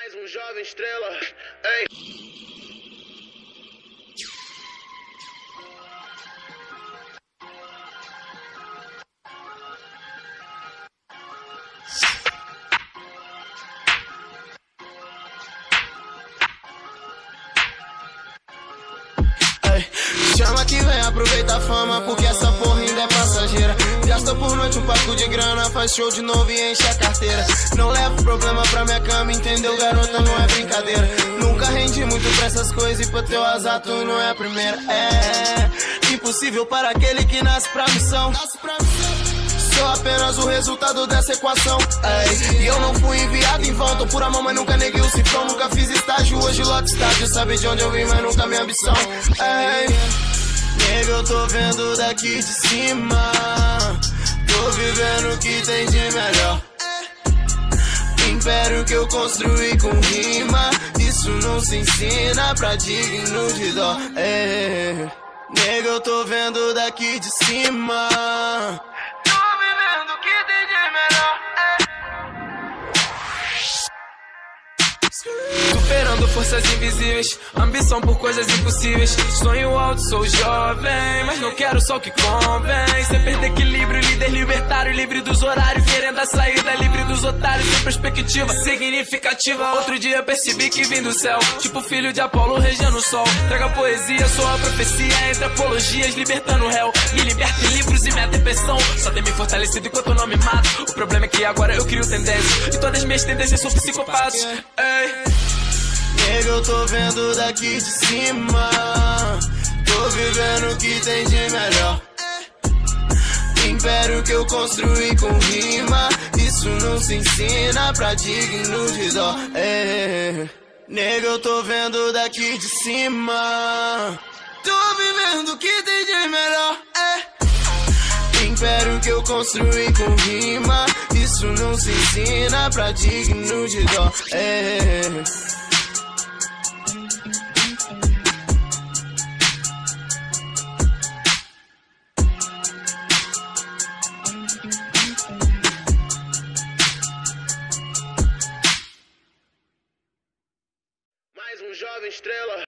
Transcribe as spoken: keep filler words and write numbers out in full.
Mais um jovem estrela, ei. Chama que vem, aproveita a fama, porque essa porra ainda é passageira. Gasta por noite um paco de grana, faz show de novo e enche a carteira. Não levo problema pra minha cama, entendeu, garota? Não é brincadeira. Nunca rendi muito pra essas coisas e pra teu azar tu não é a primeira. É impossível para aquele que nasce pra missão. Sou apenas o resultado dessa equação. Ei, e eu não fui enviado em vão, tô por amor, mas nunca neguei o cifrão. Nunca fiz estágio, hoje logo estágio. Sabe de onde eu vim, mas nunca minha ambição. Ei, nega, eu tô vendo daqui de cima. Tô vivendo o que tem de melhor. Império que eu construí com rima. Isso não se ensina pra digno de dó. Ei, nega, eu tô vendo daqui de cima. Superando forças invisíveis, ambição por coisas impossíveis. Sonho alto, sou jovem, mas não quero só o que convém. Sem perder equilíbrio, líder libertário, livre dos horários, querendo a saída, livre dos otários, sem perspectiva significativa. Outro dia percebi que vim do céu, tipo filho de Apolo regendo o sol. Traga poesia, sou a profecia entre apologias, libertando o réu. Me liberta em livros e minha depressão só tem me fortalecido enquanto eu não me mato. O problema é que agora eu crio tendências, e todas minhas tendências são psicopatas. Ei. Nega, eu tô vendo daqui de cima. Tô vivendo o que tem de melhor. Império que eu construí com rima. Isso não se ensina pra digno de dó. É. Nega, eu tô vendo daqui de cima. Tô vivendo o que tem de melhor. É. Império que eu construí com rima. Isso não se ensina pra digno de dó. É. Mais um jovem estrela.